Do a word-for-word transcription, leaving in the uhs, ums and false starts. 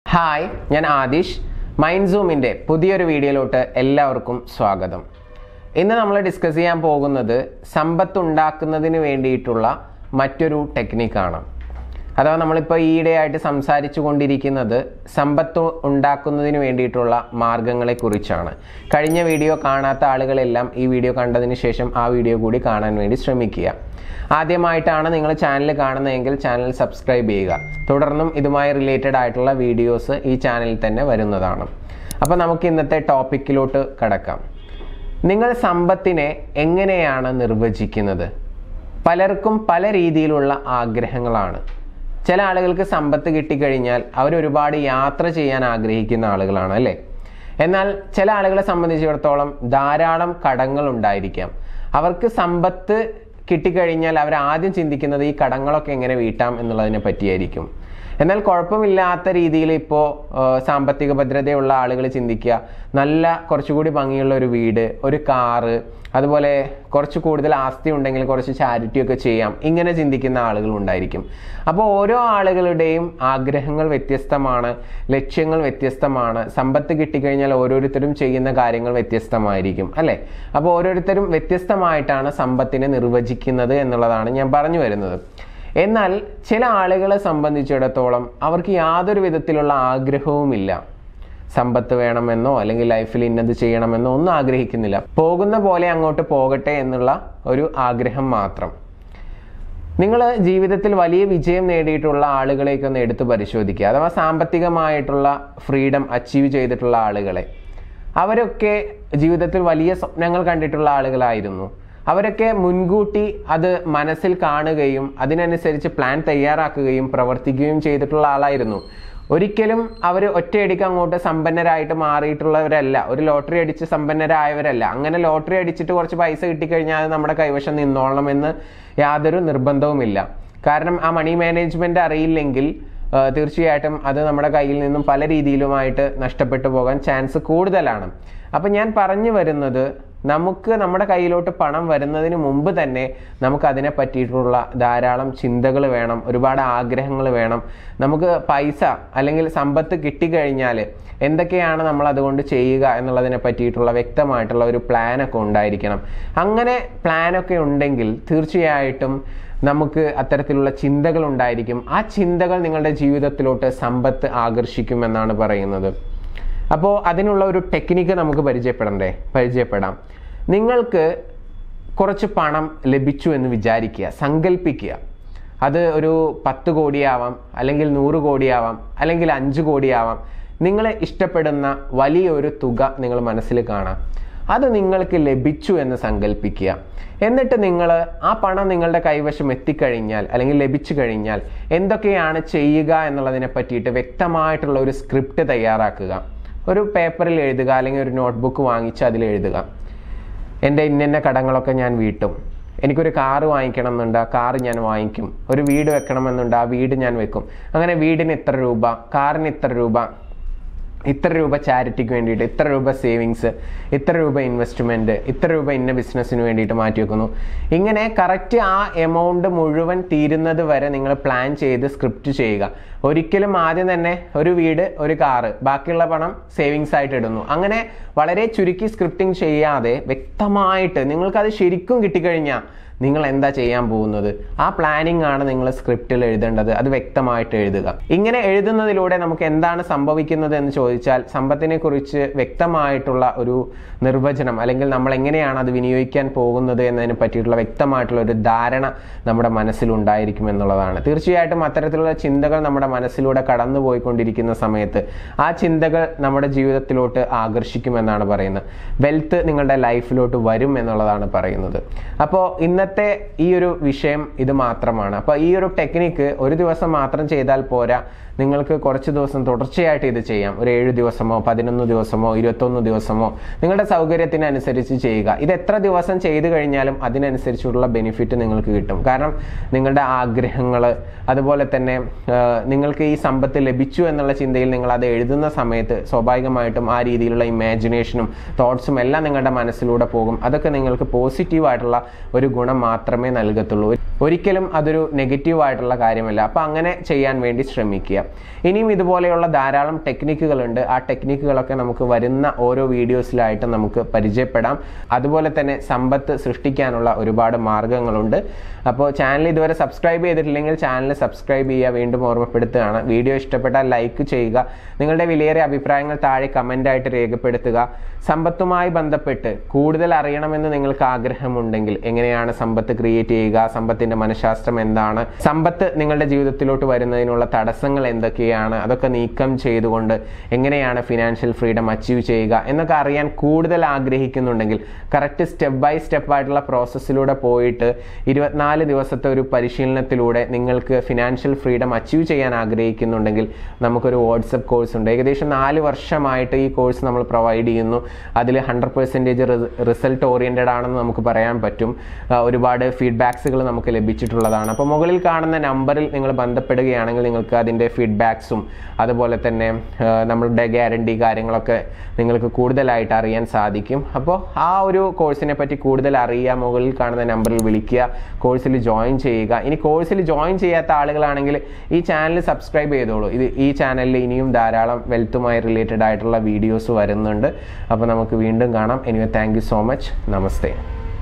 Hi, ഞാൻ Adish. Mind സൂമിൻ്റെ പുതിയൊരു വീഡിയോയിലോട്ട് എല്ലാവർക്കും സ്വാഗതം. ഇന്ന് നമ്മൾ ഡിസ്കസ് ചെയ്യാൻ പോകുന്നത് സമ്പത്ത് ഉണ്ടാക്കുന്നതിന് വേണ്ടിയിട്ടുള്ള മറ്റൊരു ടെക്നിക്കാണ്. അഥവാ നമ്മളിപ്പോൾ ഈയിടെയായിട്ട് സംസാരിച്ചു കൊണ്ടിരിക്കുന്നത് സമ്പത്ത് ഉണ്ടാക്കുന്നതിന് വേണ്ടിയിട്ടുള്ള മാർഗങ്ങളെക്കുറിച്ചാണ്. കഴിഞ്ഞ വീഡിയോ കാണാത്ത ആളുകളെല്ലാം ഈ വീഡിയോ കണ്ടതിന് ശേഷം ആ വീഡിയോ കൂടി കാണാൻ വേണ്ടി ശ്രമിക്കുക. ആദ്യമായിട്ടാണ് നിങ്ങൾ ചാനൽ കാണുന്നതെങ്കിൽ ചാനൽ സബ്സ്ക്രൈബ് ചെയ്യുക. തുടർന്നും ഇതുമായി റിലേറ്റഡ് ആയിട്ടുള്ള വീഡിയോസ് ഈ ചാനലിൽ തന്നെ വരുന്നതാണ്. അപ്പോൾ നമുക്ക് ഇന്നത്തെ ടോപ്പിക്കിലോട്ട് കടക്കാം. നിങ്ങൾ സമ്പത്തിനെ എങ്ങനെയാണ് നിർവചിക്കുന്നത്? പലർക്കും പല രീതിയിലുള്ള ആഗ്രഹങ്ങളാണ്. ചില ആളുകൾക്ക് സമ്പത്ത് കിട്ടിക്കഴിഞ്ഞാൽ അവരൊരുപാട് യാത്ര ചെയ്യാൻ ആഗ്രഹിക്കുന്ന ആളുകളാണ്, അല്ലേ? എന്നാൽ ചില ആളുകളെ സംബന്ധിച്ചിടത്തോളം ധാരാളം കടങ്ങൾ ഉണ്ടായിരിക്കാം. അവർക്ക് സമ്പത്ത് കിട്ടിക്കഴിഞ്ഞാൽ അവർ ആദ്യം ചിന്തിക്കുന്നത് ഈ കടങ്ങളൊക്കെ എങ്ങനെ വീട്ടാം എന്നുള്ളതിനെ പറ്റിയായിരിക്കും. എന്നാൽ കുഴപ്പമില്ലാത്ത രീതിയിൽ ഇപ്പോൾ സാമ്പത്തിക ഭദ്രതയുള്ള ആളുകൾ ചിന്തിക്കുക, നല്ല കുറച്ചുകൂടി ഭംഗിയുള്ള ഒരു വീട്, ഒരു കാറ്, അതുപോലെ കുറച്ച് കൂടുതൽ ആസ്തി ഉണ്ടെങ്കിൽ കുറച്ച് ചാരിറ്റി ഒക്കെ ചെയ്യാം, ഇങ്ങനെ ചിന്തിക്കുന്ന ആളുകൾ ഉണ്ടായിരിക്കും. അപ്പോൾ ഓരോ ആളുകളുടെയും ആഗ്രഹങ്ങൾ വ്യത്യസ്തമാണ്, ലക്ഷ്യങ്ങൾ വ്യത്യസ്തമാണ്. സമ്പത്ത് കിട്ടിക്കഴിഞ്ഞാൽ ഓരോരുത്തരും ചെയ്യുന്ന കാര്യങ്ങൾ വ്യത്യസ്തമായിരിക്കും, അല്ലേ? അപ്പോൾ ഓരോരുത്തരും വ്യത്യസ്തമായിട്ടാണ് സമ്പത്തിനെ നിർവചിക്കുന്നത് എന്നുള്ളതാണ് ഞാൻ പറഞ്ഞു വരുന്നത്. എന്നാൽ ചില ആളുകളെ സംബന്ധിച്ചിടത്തോളം അവർക്ക് യാതൊരു വിധത്തിലുള്ള ആഗ്രഹവുമില്ല. സമ്പത്ത് വേണമെന്നോ അല്ലെങ്കിൽ ലൈഫിൽ ഇന്നത് ചെയ്യണമെന്നോ ഒന്നും ആഗ്രഹിക്കുന്നില്ല. പോകുന്ന പോലെ അങ്ങോട്ട് പോകട്ടെ എന്നുള്ള ഒരു ആഗ്രഹം മാത്രം. നിങ്ങൾ ജീവിതത്തിൽ വലിയ വിജയം നേടിയിട്ടുള്ള ആളുകളെയൊക്കെ ഒന്ന് എടുത്ത് പരിശോധിക്കുക. അഥവാ സാമ്പത്തികമായിട്ടുള്ള ഫ്രീഡം അച്ചീവ് ചെയ്തിട്ടുള്ള ആളുകളെ, അവരൊക്കെ ജീവിതത്തിൽ വലിയ സ്വപ്നങ്ങൾ കണ്ടിട്ടുള്ള ആളുകളായിരുന്നു. അവരൊക്കെ മുൻകൂട്ടി അത് മനസ്സിൽ കാണുകയും അതിനനുസരിച്ച് പ്ലാൻ തയ്യാറാക്കുകയും പ്രവർത്തിക്കുകയും ചെയ്തിട്ടുള്ള ആളായിരുന്നു. ഒരിക്കലും അവർ ഒറ്റയടിക്ക് അങ്ങോട്ട് സമ്പന്നരായിട്ട് മാറിയിട്ടുള്ളവരല്ല, ഒരു ലോട്ടറി അടിച്ച് സമ്പന്നരായവരല്ല. അങ്ങനെ ലോട്ടറി അടിച്ചിട്ട് കുറച്ച് പൈസ കിട്ടിക്കഴിഞ്ഞാൽ അത് നമ്മുടെ കൈവശം നിന്നോളണമെന്ന് യാതൊരു നിർബന്ധവുമില്ല. കാരണം ആ മണി മാനേജ്മെന്റ് അറിയില്ലെങ്കിൽ തീർച്ചയായിട്ടും അത് നമ്മുടെ കയ്യിൽ നിന്നും പല രീതിയിലുമായിട്ട് നഷ്ടപ്പെട്ടു പോകാൻ ചാൻസ് കൂടുതലാണ്. അപ്പം ഞാൻ പറഞ്ഞു വരുന്നത്, നമുക്ക് നമ്മുടെ കയ്യിലോട്ട് പണം വരുന്നതിന് മുമ്പ് തന്നെ നമുക്ക് അതിനെ പറ്റിയിട്ടുള്ള ധാരാളം ചിന്തകൾ വേണം, ഒരുപാട് ആഗ്രഹങ്ങൾ വേണം. നമുക്ക് പൈസ അല്ലെങ്കിൽ സമ്പത്ത് കിട്ടിക്കഴിഞ്ഞാൽ എന്തൊക്കെയാണ് നമ്മൾ അതുകൊണ്ട് ചെയ്യുക എന്നുള്ളതിനെ പറ്റിയിട്ടുള്ള വ്യക്തമായിട്ടുള്ള ഒരു പ്ലാനൊക്കെ ഉണ്ടായിരിക്കണം. അങ്ങനെ പ്ലാനൊക്കെ ഉണ്ടെങ്കിൽ തീർച്ചയായിട്ടും നമുക്ക് അത്തരത്തിലുള്ള ചിന്തകൾ ഉണ്ടായിരിക്കും. ആ ചിന്തകൾ നിങ്ങളുടെ ജീവിതത്തിലോട്ട് സമ്പത്ത് ആകർഷിക്കുമെന്നാണ് പറയുന്നത്. അപ്പോൾ അതിനുള്ള ഒരു ടെക്നിക്ക് നമുക്ക് പരിചയപ്പെടണ്ടേ? പരിചയപ്പെടാം. നിങ്ങൾക്ക് കുറച്ച് പണം ലഭിച്ചു എന്ന് വിചാരിക്കുക, സങ്കല്പിക്കുക. അത് ഒരു പത്ത് കോടിയാവാം, അല്ലെങ്കിൽ നൂറ് കോടിയാവാം, അല്ലെങ്കിൽ അഞ്ച് കോടിയാവാം. നിങ്ങളെ ഇഷ്ടപ്പെടുന്ന വലിയൊരു തുക നിങ്ങൾ മനസ്സിൽ കാണാം. അത് നിങ്ങൾക്ക് ലഭിച്ചു എന്ന് സങ്കല്പിക്കുക. എന്നിട്ട് നിങ്ങൾ ആ പണം നിങ്ങളുടെ കൈവശം എത്തിക്കഴിഞ്ഞാൽ അല്ലെങ്കിൽ ലഭിച്ചു കഴിഞ്ഞാൽ എന്തൊക്കെയാണ് ചെയ്യുക എന്നുള്ളതിനെ പറ്റിയിട്ട് വ്യക്തമായിട്ടുള്ള ഒരു സ്ക്രിപ്റ്റ് തയ്യാറാക്കുക. ഒരു പേപ്പറിൽ എഴുതുക, അല്ലെങ്കിൽ ഒരു നോട്ട്ബുക്ക് വാങ്ങിച്ച് അതിൽ എഴുതുക. എൻ്റെ ഇന്ന കടങ്ങളൊക്കെ ഞാൻ വീട്ടും. എനിക്കൊരു കാറ് വാങ്ങിക്കണം എന്നുണ്ട്, ആ കാറ് ഞാൻ വാങ്ങിക്കും. ഒരു വീട് വെക്കണമെന്നുണ്ട്, ആ വീട് ഞാൻ വെക്കും. അങ്ങനെ വീടിന് ഇത്ര രൂപ, കാറിന് ഇത്ര രൂപ, ഇത്ര രൂപ ചാരിറ്റിക്ക് വേണ്ടിയിട്ട്, ഇത്ര രൂപ സേവിങ്സ്, ഇത്ര രൂപ ഇൻവെസ്റ്റ്മെൻറ്റ്, ഇത്ര രൂപ ഇന്ന ബിസിനസ്സിന് വേണ്ടിയിട്ട് മാറ്റി വെക്കുന്നു. ഇങ്ങനെ കറക്റ്റ് ആ എമൗണ്ട് മുഴുവൻ തീരുന്നത് വരെ നിങ്ങൾ പ്ലാൻ ചെയ്ത് സ്ക്രിപ്റ്റ് ചെയ്യുക. ഒരിക്കലും ആദ്യം തന്നെ ഒരു വീട്, ഒരു കാറ്, ബാക്കിയുള്ള പണം സേവിങ്സ് ആയിട്ട് ഇടുന്നു. അങ്ങനെ വളരെ ചുരുക്കി സ്ക്രിപ്റ്റിംഗ് ചെയ്യാതെ വ്യക്തമായിട്ട് നിങ്ങൾക്കത് ശരിക്കും കിട്ടിക്കഴിഞ്ഞാൽ നിങ്ങൾ എന്താ ചെയ്യാൻ പോകുന്നത്, ആ പ്ലാനിങ് ആണ് നിങ്ങൾ സ്ക്രിപ്റ്റിൽ എഴുതേണ്ടത്. അത് വ്യക്തമായിട്ട് എഴുതുക. ഇങ്ങനെ എഴുതുന്നതിലൂടെ നമുക്ക് എന്താണ് സംഭവിക്കുന്നത് എന്ന് ചോദിച്ചാൽ, സമ്പത്തിനെ കുറിച്ച് വ്യക്തമായിട്ടുള്ള ഒരു നിർവചനം, അല്ലെങ്കിൽ നമ്മൾ എങ്ങനെയാണ് അത് വിനിയോഗിക്കാൻ പോകുന്നത് എന്നതിനെ പറ്റിയിട്ടുള്ള വ്യക്തമായിട്ടുള്ള ഒരു ധാരണ നമ്മുടെ മനസ്സിലുണ്ടായിരിക്കും എന്നുള്ളതാണ്. തീർച്ചയായിട്ടും അത്തരത്തിലുള്ള ചിന്തകൾ നമ്മുടെ മനസ്സിലൂടെ കടന്നു പോയിക്കൊണ്ടിരിക്കുന്ന സമയത്ത് ആ ചിന്തകൾ നമ്മുടെ ജീവിതത്തിലോട്ട് ആകർഷിക്കുമെന്നാണ് പറയുന്നത്. വെൽത്ത് നിങ്ങളുടെ ലൈഫിലോട്ട് വരും എന്നുള്ളതാണ് പറയുന്നത്. അപ്പോൾ ഇന്നത്തെ ഈ ഒരു വിഷയം ഇത് മാത്രമാണ്. അപ്പോൾ ഈ ഒരു ടെക്നിക്ക് ഒരു ദിവസം മാത്രം ചെയ്താൽ പോരാ, നിങ്ങൾക്ക് കുറച്ച് ദിവസം തുടർച്ചയായിട്ട് ഇത് ചെയ്യാം. ഒരു ഏഴ് ദിവസമോ പതിനൊന്ന് ദിവസമോ ഇരുപത്തൊന്ന് ദിവസമോ നിങ്ങളുടെ സൗകര്യത്തിനനുസരിച്ച് ചെയ്യുക. ഇത് എത്ര ദിവസം ചെയ്തു കഴിഞ്ഞാലും അതിനനുസരിച്ചുള്ള ബെനിഫിറ്റ് നിങ്ങൾക്ക് കിട്ടും. കാരണം നിങ്ങളുടെ ആഗ്രഹങ്ങൾ, അതുപോലെ തന്നെ നിങ്ങൾക്ക് ഈ സമ്പത്ത് ലഭിച്ചു എന്നുള്ള ചിന്തയിൽ നിങ്ങൾ അത് എഴുതുന്ന സമയത്ത് സ്വാഭാവികമായിട്ടും ആ രീതിയിലുള്ള ഇമാജിനേഷനും തോട്ട്സും എല്ലാം നിങ്ങളുടെ മനസ്സിലൂടെ പോകും. അതൊക്കെ നിങ്ങൾക്ക് പോസിറ്റീവായിട്ടുള്ള ഒരു ഗുണം മാത്രമേ നൽകത്തുള്ളൂ. ഒരിക്കലും അതൊരു നെഗറ്റീവ് ആയിട്ടുള്ള കാര്യമല്ല. അപ്പോൾ അങ്ങനെ ചെയ്യാൻ വേണ്ടി ശ്രമിക്കുക. ഇനിയും ഇതുപോലെയുള്ള ധാരാളം ടെക്നിക്കുകളുണ്ട്. ആ ടെക്നിക്കുകളൊക്കെ നമുക്ക് വരുന്ന ഓരോ വീഡിയോസിലായിട്ട് നമുക്ക് പരിചയപ്പെടാം. അതുപോലെ തന്നെ സമ്പത്ത് സൃഷ്ടിക്കാനുള്ള ഒരുപാട് മാർഗങ്ങളുണ്ട്. അപ്പോൾ ചാനൽ ഇതുവരെ സബ്സ്ക്രൈബ് ചെയ്തിട്ടില്ലെങ്കിൽ ചാനൽ സബ്സ്ക്രൈബ് ചെയ്യുക. വീണ്ടും ഓർമ്മപ്പെടുത്തുകയാണ്, വീഡിയോ ഇഷ്ടപ്പെട്ടാൽ ലൈക്ക് ചെയ്യുക. നിങ്ങളുടെ വിലയേറിയ അഭിപ്രായങ്ങൾ താഴെ കമൻ്റായിട്ട് രേഖപ്പെടുത്തുക. സമ്പത്തുമായി ബന്ധപ്പെട്ട് കൂടുതൽ അറിയണമെന്ന് നിങ്ങൾക്ക് ആഗ്രഹമുണ്ടെങ്കിൽ, എങ്ങനെയാണ് സമ്പത്ത് ക്രിയേറ്റ് ചെയ്യുക, സമ്പത്തിൻ്റെ മനഃശാസ്ത്രം എന്താണ്, സമ്പത്ത് നിങ്ങളുടെ ജീവിതത്തിലോട്ട് വരുന്നതിനുള്ള തടസ്സങ്ങൾ എന്തൊക്കെയാണ്, അതൊക്കെ നീക്കം ചെയ്തുകൊണ്ട് എങ്ങനെയാണ് ഫിനാൻഷ്യൽ ഫ്രീഡം അച്ചീവ് ചെയ്യുക എന്നൊക്കെ അറിയാൻ കൂടുതൽ ആഗ്രഹിക്കുന്നുണ്ടെങ്കിൽ, കറക്റ്റ് സ്റ്റെപ്പ് ബൈ സ്റ്റെപ്പ് ആയിട്ടുള്ള പ്രോസസ്സിലൂടെ പോയിട്ട് ഇരുപത്തിനാല് ദിവസത്തെ ഒരു പരിശീലനത്തിലൂടെ നിങ്ങൾക്ക് ഫിനാൻഷ്യൽ ഫ്രീഡം അച്ചീവ് ചെയ്യാൻ ആഗ്രഹിക്കുന്നുണ്ടെങ്കിൽ, നമുക്കൊരു വാട്സപ്പ് കോഴ്സ് ഉണ്ട്. ഏകദേശം നാല് വർഷമായിട്ട് ഈ കോഴ്സ് നമ്മൾ പ്രൊവൈഡ് ചെയ്യുന്നു. അതിൽ ഹൺഡ്രഡ് പെർസെൻറ്റേജ് റിസൾട്ട് ഓറിയൻറ്റഡ് ആണെന്ന് നമുക്ക് പറയാൻ പറ്റും. ഒരുപാട് ഫീഡ്ബാക്സുകൾ നമുക്ക് ലഭിച്ചിട്ടുള്ളതാണ്. അപ്പോൾ മുകളിൽ കാണുന്ന നമ്പറിൽ നിങ്ങൾ ബന്ധപ്പെടുകയാണെങ്കിൽ നിങ്ങൾക്ക് അതിൻ്റെ ഫീഡ്ബാക്സും അതുപോലെ തന്നെ നമ്മളുടെ ഗ്യാരണ്ടി കാര്യങ്ങളൊക്കെ നിങ്ങൾക്ക് കൂടുതലായിട്ട് അറിയാൻ സാധിക്കും. അപ്പോൾ ആ ഒരു കോഴ്സിനെ പറ്റി കൂടുതൽ അറിയുക, മുകളിൽ കാണുന്ന നമ്പറിൽ വിളിക്കുക, കോഴ്സിൽ ജോയിൻ ചെയ്യുക. ഇനി കോഴ്സിൽ ജോയിൻ ചെയ്യാത്ത ആളുകളാണെങ്കിൽ ഈ ചാനൽ സബ്സ്ക്രൈബ് ചെയ്തോളൂ. ഇത് ഈ ചാനലിൽ ഇനിയും ധാരാളം വെൽത്തുമായി റിലേറ്റഡ് ആയിട്ടുള്ള വീഡിയോസ് വരുന്നുണ്ട്. അപ്പോൾ നമുക്ക് വീണ്ടും കാണാം. Anyway thank you so much. Namaste.